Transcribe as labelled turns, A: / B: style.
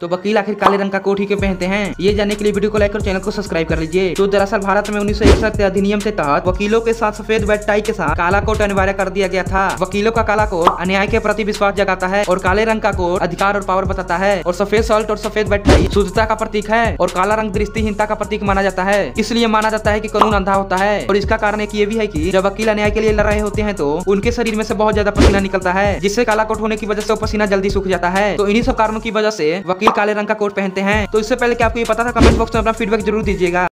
A: तो वकील आखिर काले रंग का कोट ही क्यों पहनते हैं, ये जानने के लिए वीडियो को लाइक और चैनल को सब्सक्राइब कर लीजिए। तो दरअसल भारत में 1961 अधिनियम के तहत वकीलों के साथ सफेद बैट टाई के साथ काला कोट अनिवार्य कर दिया गया था। वकीलों का काला कोट अन्याय के प्रति विश्वास जगाता है और काले रंग का कोट अधिकार और पावर बताता है। और सफेद शर्ट और सफेद बैट टाई शुद्धता का प्रतीक है और काला रंग दृष्टिहीनता का प्रतीक माना जाता है। इसलिए माना जाता है कि कानून अंधा होता है। और इसका कारण एक ये भी है कि जब वकील अन्याय के लिए लड़ रहे होते हैं तो उनके शरीर में से बहुत ज्यादा पसीना निकलता है, जिससे काला कोट होने की वजह से वो पसीना जल्दी सूख जाता है। तो इन्हीं सब कारणों की वजह से वकील काले रंग का कोट पहनते हैं। तो इससे पहले क्या आपको ये पता था? कमेंट बॉक्स में अपना फीडबैक जरूर दीजिएगा।